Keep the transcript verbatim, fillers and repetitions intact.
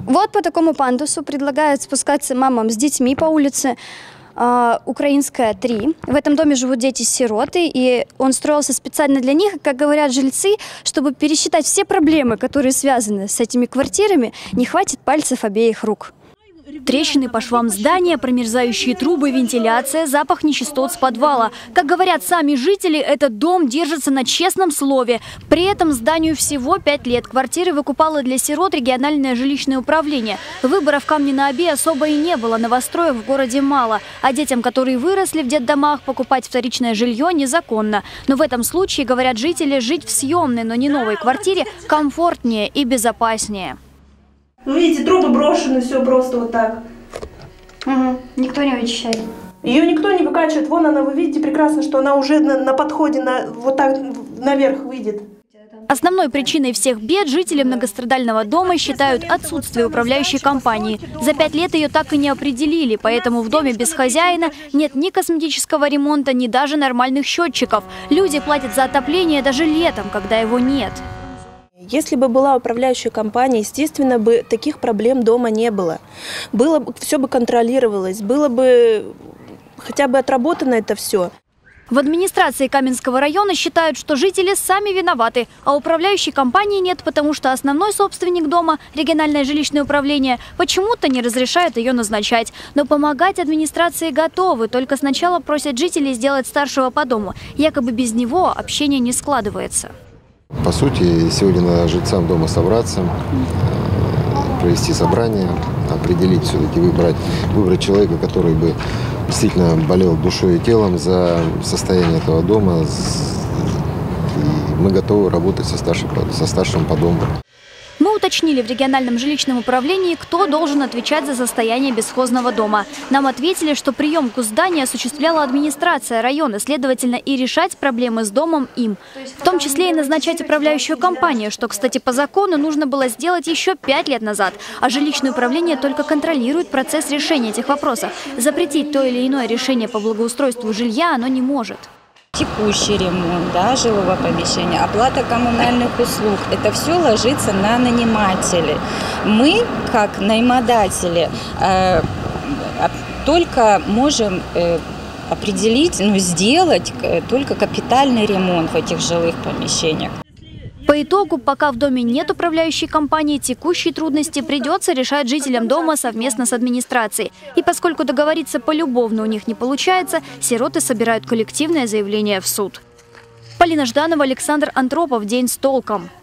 Вот по такому пандусу предлагают спускаться мамам с детьми по улице Украинская, три. В этом доме живут дети-сироты, и он строился специально для них, как говорят жильцы, чтобы пересчитать все проблемы, которые связаны с этими квартирами, не хватит пальцев обеих рук. Трещины по швам здания, промерзающие трубы, вентиляция, запах нечистот с подвала. Как говорят сами жители, этот дом держится на честном слове. При этом зданию всего пять лет. Квартиры выкупало для сирот региональное жилищное управление. Выбора в Камне-на-Оби особо и не было, новостроек в городе мало. А детям, которые выросли в детдомах, покупать вторичное жилье незаконно. Но в этом случае, говорят жители, жить в съемной, но не новой квартире комфортнее и безопаснее. Вы видите, трубы брошены, все просто вот так. Угу. Никто не вычищает. Ее никто не выкачивает. Вон она, вы видите прекрасно, что она уже на, на подходе, на, вот так наверх выйдет. Основной причиной всех бед жители многострадального дома считают отсутствие управляющей компании. За пять лет ее так и не определили, поэтому в доме без хозяина нет ни косметического ремонта, ни даже нормальных счетчиков. Люди платят за отопление даже летом, когда его нет. Если бы была управляющая компания, естественно, бы таких проблем дома не было. Было бы, все бы контролировалось, было бы хотя бы отработано это все. В администрации Каменского района считают, что жители сами виноваты, а управляющей компании нет, потому что основной собственник дома, региональное жилищное управление, почему-то не разрешает ее назначать. Но помогать администрации готовы, только сначала просят жителей сделать старшего по дому. Якобы без него общение не складывается. По сути, сегодня надо жильцам дома собраться, провести собрание, определить, все-таки выбрать, выбрать человека, который бы действительно болел душой и телом за состояние этого дома. И мы готовы работать со старшим, со старшим по дому. Мы уточнили в региональном жилищном управлении, кто должен отвечать за состояние бесхозного дома. Нам ответили, что приемку здания осуществляла администрация района, следовательно, и решать проблемы с домом им. В том числе и назначать управляющую компанию, что, кстати, по закону нужно было сделать еще пять лет назад. А жилищное управление только контролирует процесс решения этих вопросов. Запретить то или иное решение по благоустройству жилья оно не может. Текущий ремонт, да, жилого помещения, оплата коммунальных услуг, это все ложится на нанимателей. Мы, как наймодатели, э, только можем э, определить, ну, сделать э, только капитальный ремонт в этих жилых помещениях. По итогу, пока в доме нет управляющей компании, текущие трудности придется решать жителям дома совместно с администрацией. И поскольку договориться полюбовно у них не получается, сироты собирают коллективное заявление в суд. Полина Жданова, Александр Антропов. День с толком.